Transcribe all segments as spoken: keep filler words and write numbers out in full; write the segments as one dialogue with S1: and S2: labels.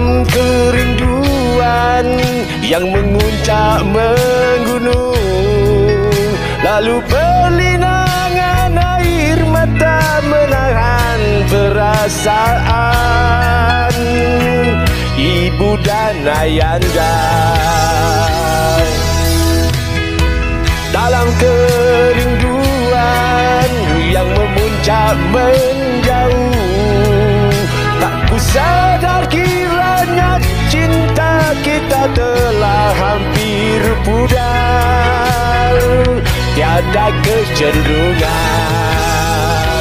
S1: Dalam kerinduan yang menguncak menggunung, lalu perlinangan air mata menahan perasaan ibu dan ayanda. Dalam kerinduan yang memuncak menjauh, tak ku sadar kiranya cinta kita telah hampir pudar, tiada kecenderungan.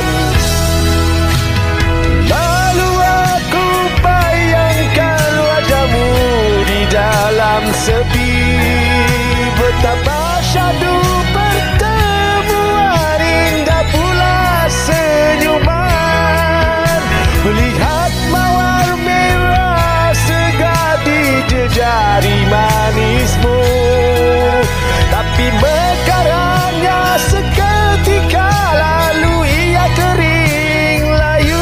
S1: Lalu aku bayangkan wajahmu di dalam sepi, betapa syahdu pertemuan, indah pula senyuman. Melihat mawar merah segar di jejari manismu, tapi mekarnya seketika lalu ia kering layu.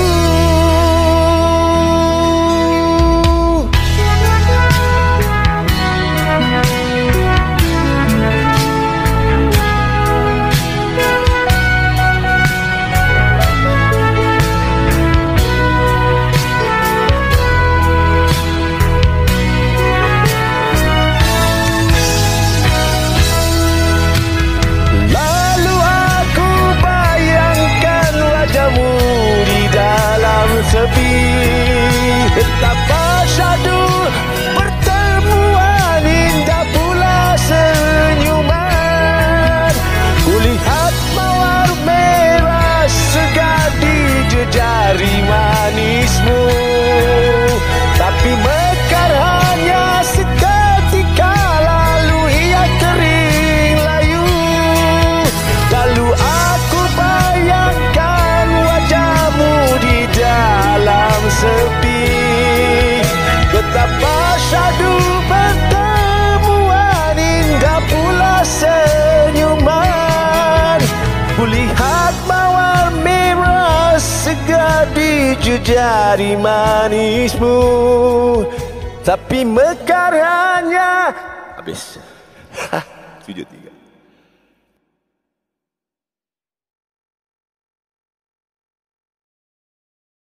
S1: Sepi, betapa syahdu pertemuan, indah pula senyuman. Kulihat mawar merah segar di jejari manismu, tapi mekar hanya seketika lalu ia kering layu. Lalu aku bayangkan wajahmu di dalam sepi, betapa syahdu pertemuan, indah pula senyuman. Kulihat mawar merah segar di jejari manismu, tapi mekar hanya habis. Sujud.